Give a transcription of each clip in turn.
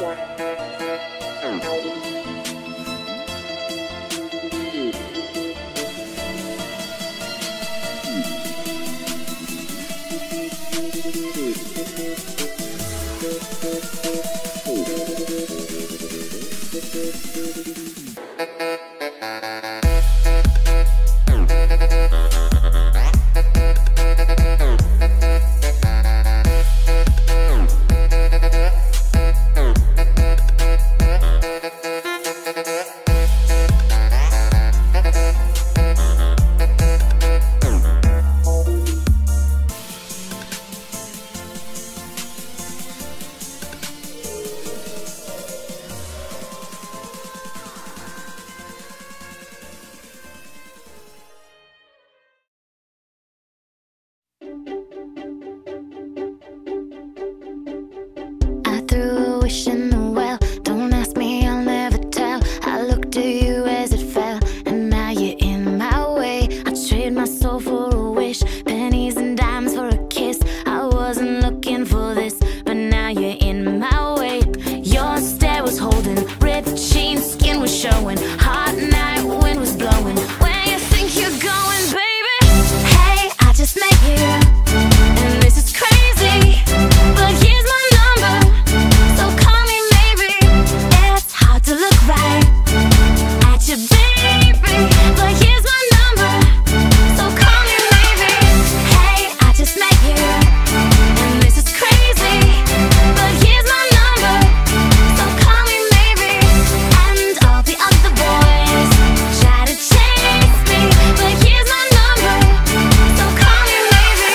Threw a wish in the well. Don't ask me, I'll never tell. I looked at you as it fell, and now you're in my way. I trade my soul for a wish, pennies and dimes for a kiss. I wasn't looking for this, but now you're in my way. Your stare was holding, ripped jeans, skin was showing. Hot night, wind was blowing. Where you think you're going, baby? Hey, I just met you, and this is crazy, but here's my number. So call me maybe. It's hard to look right at you, baby, but here's my number. So call me maybe. Hey, I just met you, and this is crazy, but here's my number. So call me maybe. And all the other boys try to chase me, but here's my number. So call me maybe.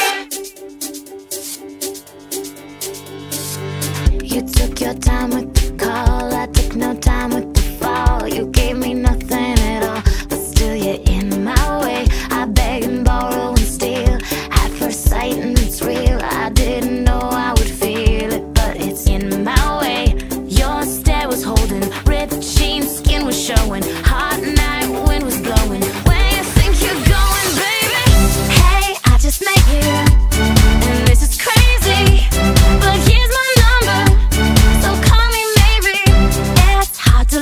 You took your time with the call, I took no time with the fall. You gave me nothing at all, but still you're in my way. I beg and borrow and steal at first sight, and it's real. I didn't know I would feel it, but it's in my way. Your stare was holding, ripped jeans, skin was showing. Hot night, wind was blowing. Where you think you're going, baby? Hey, I just met you, and this is crazy, but here's my number. So call me maybe. It's hard to